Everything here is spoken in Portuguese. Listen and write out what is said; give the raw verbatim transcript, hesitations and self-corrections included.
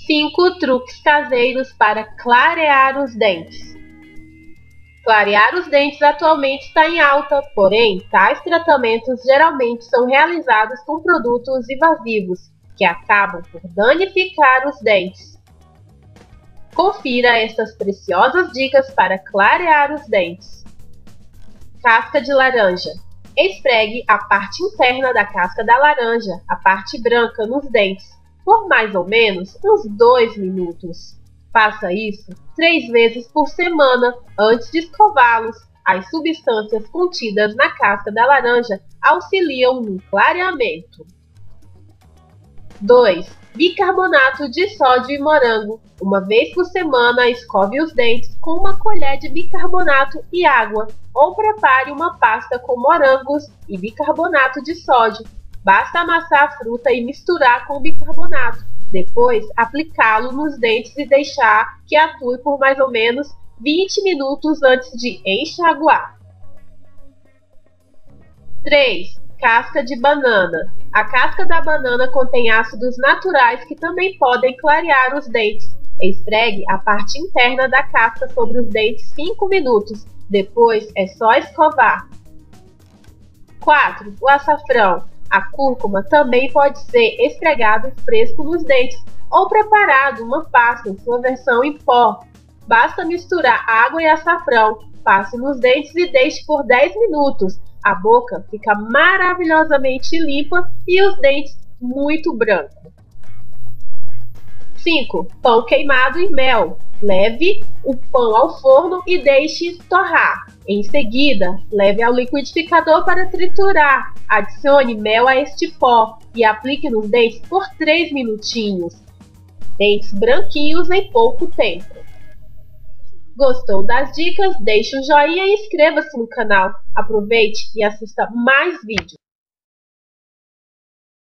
cinco truques caseiros para clarear os dentes. Clarear os dentes atualmente está em alta, porém, tais tratamentos geralmente são realizados com produtos invasivos, que acabam por danificar os dentes. Confira estas preciosas dicas para clarear os dentes. Casca de laranja. Esfregue a parte interna da casca da laranja, a parte branca, nos dentes, por mais ou menos uns dois minutos. Faça isso três vezes por semana antes de escová-los. As substâncias contidas na casca da laranja auxiliam no clareamento. dois. Bicarbonato de sódio e morango. Uma vez por semana, escove os dentes com uma colher de bicarbonato e água, ou prepare uma pasta com morangos e bicarbonato de sódio. Basta amassar a fruta e misturar com o bicarbonato. Depois, aplicá-lo nos dentes e deixar que atue por mais ou menos vinte minutos antes de enxaguar. três. Casca de banana. A casca da banana contém ácidos naturais que também podem clarear os dentes. Esfregue a parte interna da casca sobre os dentes cinco minutos. Depois é só escovar. quatro. O açafrão. A cúrcuma também pode ser esfregado fresco nos dentes ou preparado uma pasta em sua versão em pó. Basta misturar água e açafrão, passe nos dentes e deixe por dez minutos. A boca fica maravilhosamente limpa e os dentes muito brancos. cinco. Pão queimado e mel. Leve o pão ao forno e deixe torrar. Em seguida, leve ao liquidificador para triturar. Adicione mel a este pó e aplique nos dentes por três minutinhos. Dentes branquinhos em pouco tempo. Gostou das dicas? Deixe um joinha e inscreva-se no canal. Aproveite e assista mais vídeos.